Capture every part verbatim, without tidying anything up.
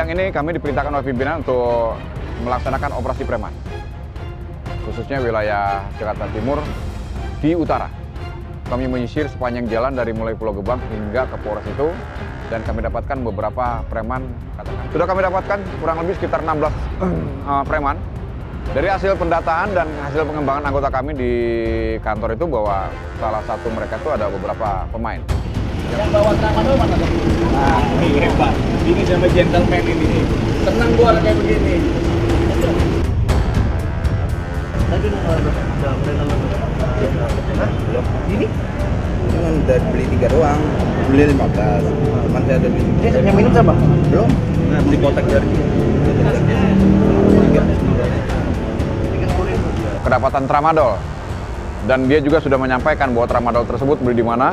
Siang ini kami diperintahkan oleh pimpinan untuk melaksanakan operasi preman, khususnya wilayah Jakarta Timur di utara. Kami menyisir sepanjang jalan dari mulai Pulau Gebang hingga ke Polres itu, dan kami dapatkan beberapa preman. Katakan. Sudah kami dapatkan kurang lebih sekitar enam belas uh, preman. Dari hasil pendataan dan hasil pengembangan anggota kami di kantor itu bahwa salah satu mereka itu ada beberapa pemain. Yang bawa tramadol mana tuh? Nah, ini hebat. Ini sama gentleman ini. Tenang gua kayak begini. Tadi udah ini? Cuman udah beli tiga doang, beli lima belas. Cuman saya udah beli. Eh, yang minum siapa? Belum. Nah, beli kotak dari. Kedapatan tramadol, dan dia juga sudah menyampaikan bahwa tramadol tersebut beli di mana.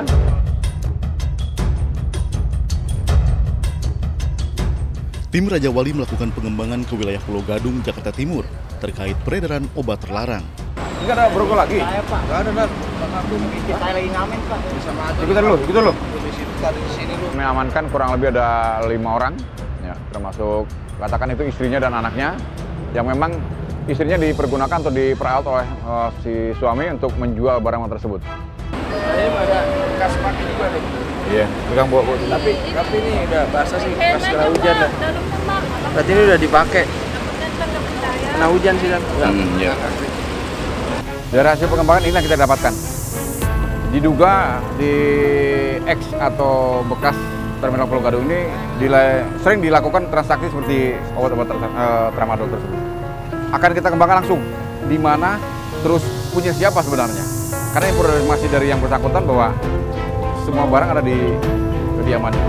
Tim Raja Wali melakukan pengembangan ke wilayah Pulau Gadung, Jakarta Timur terkait peredaran obat terlarang. Enggak ada brokol lagi? Saya, Pak. Enggak ada, Pak. Saya lagi ngamen, Pak. Sama aja. Ikutan dulu, ikutan dulu. Di situ tadi di sini lu. Kami amankan kurang lebih ada lima orang, ya, termasuk katakan itu istrinya dan anaknya, yang memang istrinya dipergunakan atau diperalat oleh uh, si suami untuk menjual barang tersebut. Saya ada bekas pakai juga nih. Iya, pegang bawa bawa. Tapi tapi ini udah basah sih, pas kena hujan dah. Berarti ini udah dipakai. Kena hujan sih kan? Hmm, ya. Dari hasil pengembangan ini yang kita dapatkan. Diduga di X atau bekas Terminal Pulau Gadung ini dila, sering dilakukan transaksi seperti obat-obat uh, tramadol tersebut. Akan kita kembangkan langsung di mana, terus punya siapa sebenarnya. Karena informasi dari yang bersangkutan bahwa semua barang ada di kediamannya.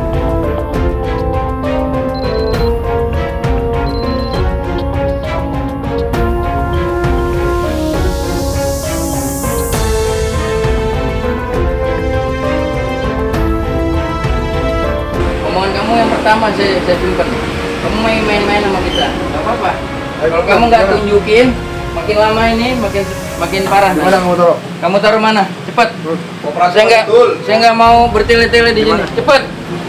Omongan kamu yang pertama saya, saya simpen. Kamu main-main sama kita, nggak apa-apa. Kalau kamu nggak tunjukin, makin lama ini makin makin parah. Mana kamu taruh? Kamu taruh mana? Cepat. Operasi Saya nggak, saya nggak mau bertele-tele di sini. Cepat.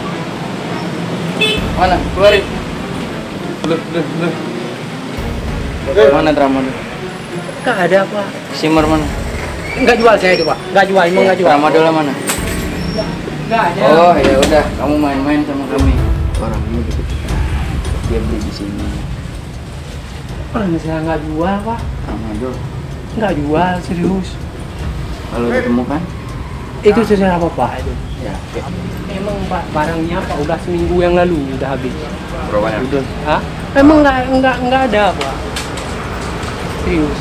Mana? Keluarin. Loh, loh, loh. Mana tramadol? Enggak ada, Pak. Simmer mana? Enggak jual saya itu, Pak. Enggak jual, emang enggak jual. Tramadol mana? Enggak ada. Oh ya udah, kamu main-main sama kami. Orang ini gitu. Dia beli di sini. Orang saya enggak jual, Pak. Tramadol. Enggak jual, serius. Kalau ditemukan? Itu sesuai apa, Pak? Itu. Ya. Emang Pak barangnya Pak udah seminggu yang lalu udah habis. Berapanya? Udah. Hah? Emang enggak enggak enggak ada, Pak. Serius.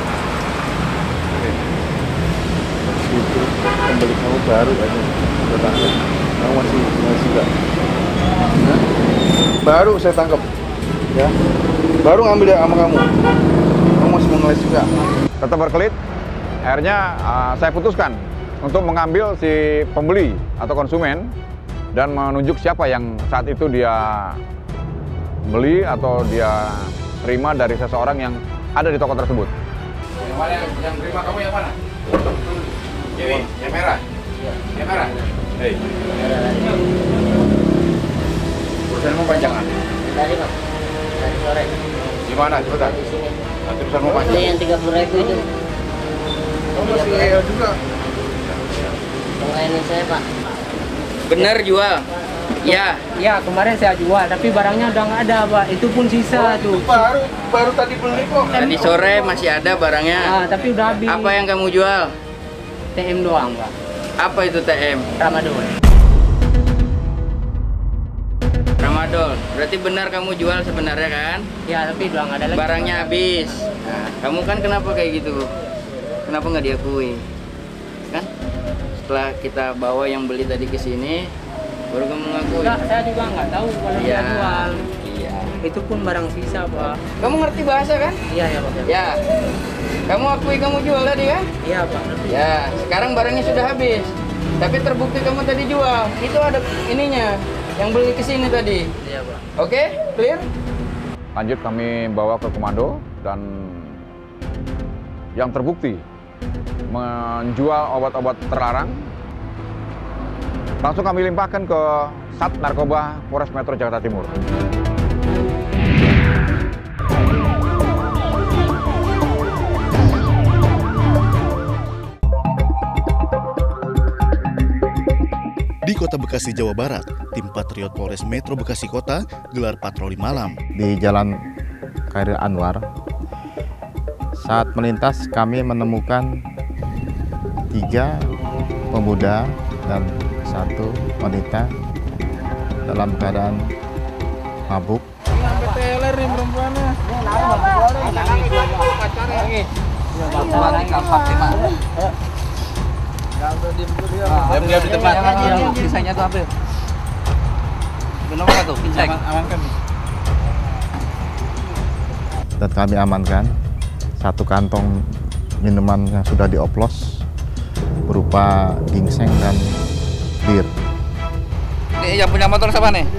Itu pembeli kamu baru aja. Tertangkap. Kamu masih masih enggak. Hah? Baru saya tangkap. Ya. Baru ngambil sama kamu. Kamu masih mau ngeles juga. Tetap berkelit, akhirnya uh, saya putuskan untuk mengambil si pembeli atau konsumen dan menunjuk siapa yang saat itu dia beli atau dia terima dari seseorang yang ada di toko tersebut. Yang mana yang, yang terima kamu yang mana? Yang, yang merah? Yang merah? Hei. Urusanmu panjangan? Tadi Pak, tadi sore. Di mana? Cepetan. Nanti urusanmu panjang. Ini yang tiga puluh ribu itu. Kamu masih iya juga. Pengainan saya Pak. Bener jual? Ya. Ya, kemarin saya jual, tapi barangnya udah nggak ada, Pak. Itu pun sisa tuh. Baru baru tadi beli kok. Tadi sore masih ada barangnya. Ah, tapi udah habis. Apa yang kamu jual? T M doang, Pak. Apa itu T M? Tramadol. Tramadol. Berarti benar kamu jual sebenarnya kan? Ya, tapi udah nggak ada lagi. Barangnya habis. Nah, kamu kan kenapa kayak gitu? Kenapa nggak diakui? Kan? Setelah kita bawa yang beli tadi ke sini, baru kamu ngakui. Enggak, saya juga nggak tahu kalau dia Iya. jual. Iya. Itu pun barang sisa, Pak. Kamu ngerti bahasa kan? Iya, ya, Pak. Ya. Kamu akui kamu jual tadi kan? Iya, Pak. Ya, sekarang barangnya sudah habis. Tapi terbukti kamu tadi jual. Itu ada ininya yang beli ke sini tadi. Iya, Pak. Oke, clear? Lanjut kami bawa ke komando dan yang terbukti menjual obat-obat terlarang langsung kami limpahkan ke Sat Narkoba Polres Metro Jakarta Timur. Kota Bekasi, Jawa Barat, tim Patriot Polres Metro Bekasi Kota gelar patroli malam. Di Jalan Khairil Anwar, saat melintas kami menemukan tiga pemuda dan satu wanita dalam keadaan mabuk. Teler nih perempuannya. Diam-diam di tempat. Sisanya tuh ambil. Nomor satu, cek. Amankan. Dan kami amankan satu kantong minuman yang sudah dioplos berupa ginseng dan bir. Ini yang punya motor siapa nih?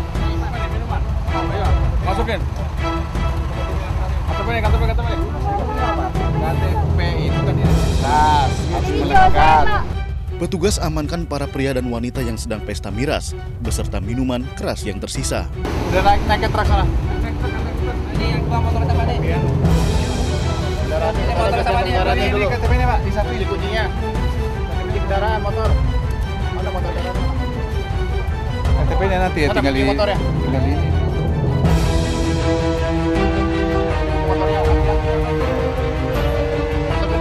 Masukin. K T P, K T P, K T P. K T P itu kan identitas, harus melekat. Petugas amankan para pria dan wanita yang sedang pesta miras beserta minuman keras yang tersisa. Udah naik naik ke truk sana. Ini yang bawa motor siapa nih? Iya. Ini motor siapa nih? Ini K T P-nya, Pak, di samping di kuncinya. K T P kendaraan motor. Mana motor kendaraan? K T P-nya nanti ya, tinggal di motor ya. Tinggal di ini. Motornya. K T P.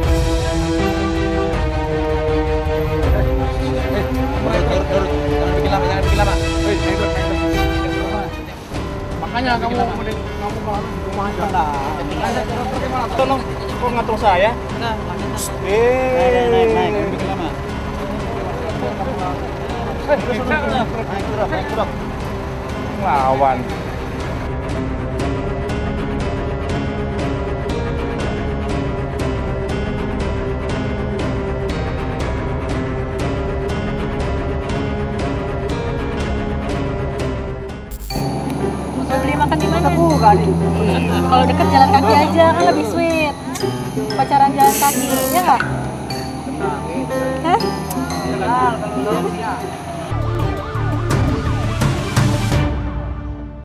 Makanya kamu mending kamu ke rumah aja lah. Tolong, kok ngatur saya? Eh, naik, naik, naik. Bikin lama. Lawan. Beli makan di mana? Kalau deket jalan kaki aja kan lebih sweet. Pacaran jalan kaki, ya nggak? Hah?